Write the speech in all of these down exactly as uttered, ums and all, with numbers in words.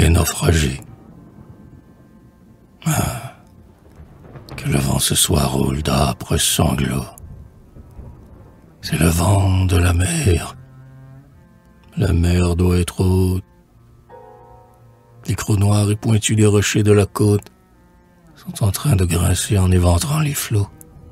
les naufragés. Ah, que le vent ce soir roule d'âpres sanglots. C'est le vent de la mer. La mer doit être haute. Les crocs noirs et pointus des rochers de la côte sont en train de grincer en éventrant les flots.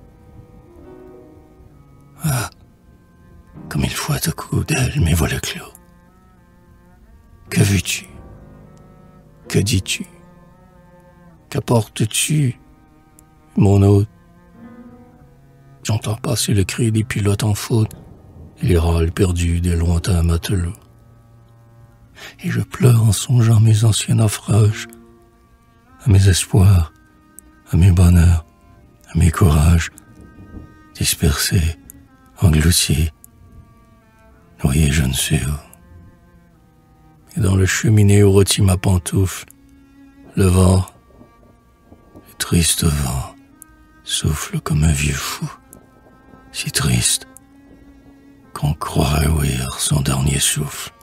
Ah, comme il faut à coups d'ailes mes volets clos. Que veux-tu? Que dis-tu? Qu'apportes-tu, mon hôte? J'entends passer le cri des pilotes en faute et les râles perdus des lointains matelots. Et je pleure en songeant mes anciens naufrages, à mes espoirs, à mes bonheurs, à mes courages, dispersés, engloutis, noyés je ne sais où. Et dans le cheminée où rôtit ma pantoufle, le vent, le triste vent, souffle comme un vieux fou, si triste qu'on croirait ouïr son dernier souffle.